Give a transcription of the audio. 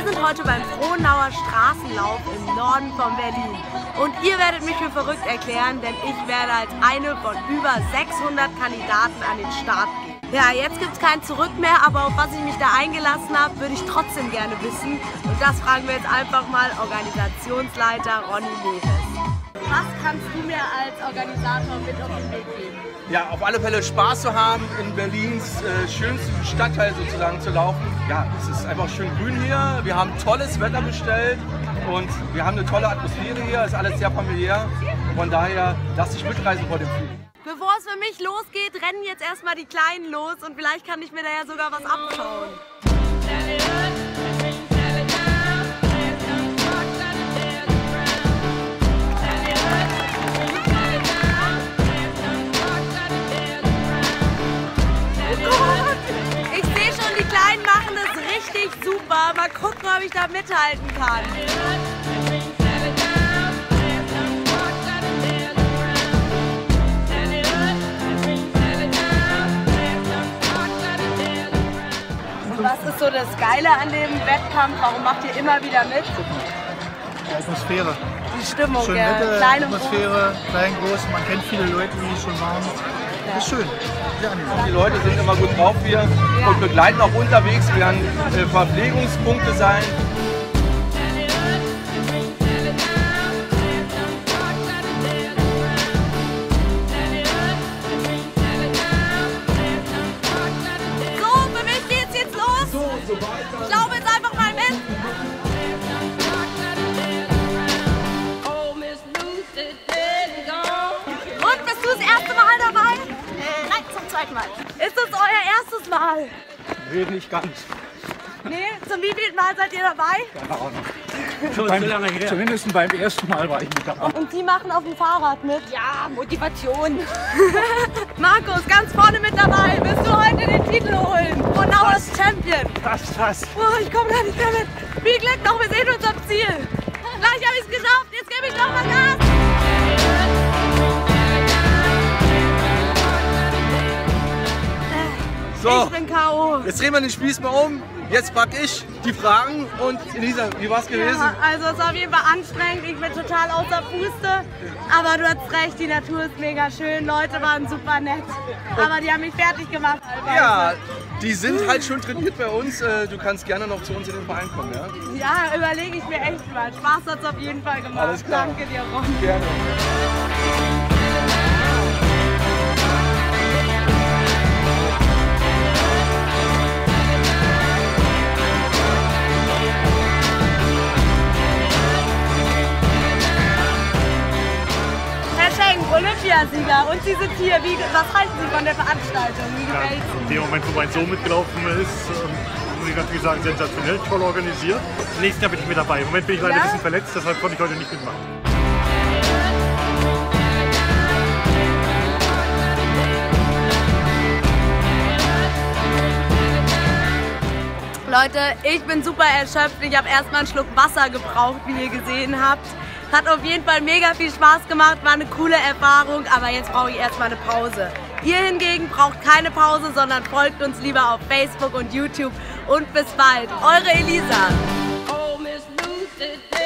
sind heute beim Frohnauer Straßenlauf im Norden von Berlin. Und ihr werdet mich für verrückt erklären, denn ich werde als eine von über 600 Kandidaten an den Start gehen. Ja, jetzt gibt es kein Zurück mehr, aber auf was ich mich da eingelassen habe, würde ich trotzdem gerne wissen. Und das fragen wir jetzt einfach mal Organisationsleiter Ronny Neves. Was kannst du mir als Organisator mit auf den Weg geben? Ja, auf alle Fälle Spaß zu haben, in Berlins schönsten Stadtteil sozusagen zu laufen. Ja, es ist einfach schön grün hier. Wir haben tolles Wetter bestellt und wir haben eine tolle Atmosphäre hier. Es ist alles sehr familiär. Von daher lass dich mitreisen vor dem Flug. Bevor es für mich losgeht, rennen jetzt erstmal die Kleinen los und vielleicht kann ich mir da ja sogar was abschauen. Ich sehe schon, die Kleinen machen das richtig super. Mal gucken, ob ich da mithalten kann. Was ist so das Geile an dem Wettkampf? Warum macht ihr immer wieder mit? Die Atmosphäre. Die Stimmung, schön ja. nette Klein und Atmosphäre, klein, groß. Man kennt viele Leute, die schon waren. Ja. Das ist schön. Sehr angenehm. Die Leute sind immer gut drauf hier und begleiten auch unterwegs. Wir werden Verpflegungspunkte sein. Ich glaube jetzt einfach mal mit. Und, bist du das erste Mal dabei? Nein, zum zweiten Mal. Ist das euer erstes Mal? Nee, nicht ganz. Nee, zum wievielten Mal seid ihr dabei? Keine Ahnung. Zumindest beim ersten Mal war ich mit dabei. Und die machen auf dem Fahrrad mit? Ja, Motivation. Markus, ganz vorne mit dabei. Willst du heute den Titel holen? Frohnauers Champion. Fast. Oh, ich komme da nicht mehr mit. Viel Glück noch, wir sehen uns am Ziel. Gleich habe ich es geschafft, jetzt gebe ich noch mal Gas. So, ich bin K.O. jetzt drehen wir den Spieß mal um. Jetzt pack ich die Fragen und Elisa, wie war's gewesen? Ja, also es ist auf jeden Fall anstrengend, ich bin total außer Puste, aber du hast recht, die Natur ist mega schön, Leute waren super nett, aber die haben mich fertig gemacht. Ja, die sind halt schon trainiert bei uns, du kannst gerne noch zu uns in den Verein kommen, ja? Ja, überlege ich mir echt mal, Spaß hat es auf jeden Fall gemacht. Alles klar. Danke dir, Ron. Gerne. Olympiasieger und Sie sind hier. Was halten Sie von der Veranstaltung? Wie gefällt es? In dem Moment, wo mein Sohn mitgelaufen ist, muss ich natürlich sagen, sensationell, toll organisiert. Nächstes Jahr bin ich mit dabei. Im Moment bin ich leider ein bisschen verletzt, deshalb konnte ich heute nicht mitmachen. Leute, ich bin super erschöpft. Ich habe erstmal einen Schluck Wasser gebraucht, wie ihr gesehen habt. Hat auf jeden Fall mega viel Spaß gemacht, war eine coole Erfahrung, aber jetzt brauche ich erstmal eine Pause. Ihr hingegen braucht keine Pause, sondern folgt uns lieber auf Facebook und YouTube. Und bis bald, eure Elisa.